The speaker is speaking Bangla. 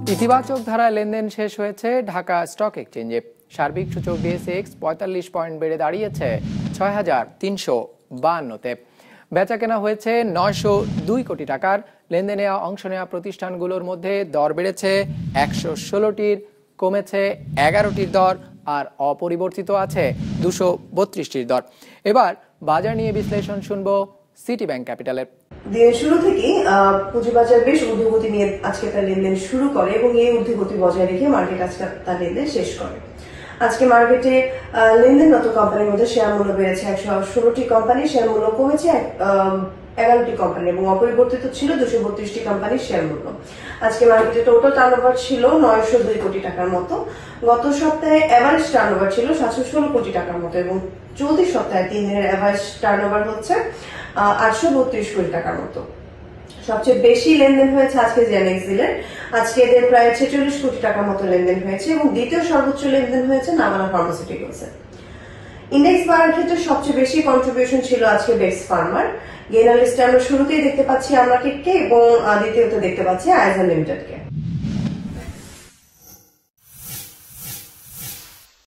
ইতিবাচক ধারায় লেনদেন শেষ হয়েছে ঢাকা স্টক এক্সচেঞ্জে। সার্বিক সূচক ডিএসএক্স 45 পয়েন্ট বেড়ে দাঁড়িয়েছে ৬,৩৫২তে। বেচা কেনা হয়েছে ৯০২ কোটি টাকার। লেনদেনে অংশ নেওয়া প্রতিষ্ঠানগুলোর মধ্যে দর বেড়েছে ১১৬টির, কমেছে ১১টির দর, আর অপরিবর্তিত আছে ২৩২টির দর। এবার বাজার নিয়ে বিশ্লেষণ শুনবো সিটি ব্যাংক ক্যাপিটালের। দিনের শুরু থেকেই পুঁজিবাজার বেশ ঊর্ধ্বগতি নিয়ে আজকে তার লেনদেন শুরু করে এবং এই ঊর্ধ্বগতি বজায় রেখে মার্কেট আজকে তার লেনদেন শেষ করে। আজকে মার্কেটে লেনদেনরত কোম্পানির মধ্যে শেয়ার মূল্য বেড়েছে ১১৬টি কোম্পানি, শেয়ার মূল্য কমেছে ১১টি কোম্পানি এবং অপরিবর্তিত ছিল ২৩২টি কোম্পানির শেয়ার মূল্য। আজকে মার্কেটে টোটাল টার্নওভার ছিল ৯০২ কোটি টাকার মতো। গত সপ্তাহে এভারেজ টার্নওভার ছিল ৭১৬ কোটি টাকার মতো এবং চলতি সপ্তাহে ৩ দিনের এভারেজ টার্নওভার হচ্ছে ৮৩২ কোটি টাকার মতো। সবচেয়ে বেশি লেনদেন হয়েছে আজকে জেনেক্সিলের। আজকে এদের প্রায় ৪৬ কোটি টাকার মতো লেনদেন হয়েছে এবং দ্বিতীয় সর্বোচ্চ লেনদেন হয়েছে নাভানা ফার্মাসিউটিক্যালসের। ইন্ডেক্স বাড়ার ক্ষেত্রে সবচেয়ে বেশি কন্ট্রিবিউশন ছিল আজকে বেক্স ফার্মার। গেইনার লিস্টে আমরা শুরুতেই দেখতে পাচ্ছি আমরাকে এবং দ্বিতীয়ত দেখতে পাচ্ছি আইজার লিমিটেডকে।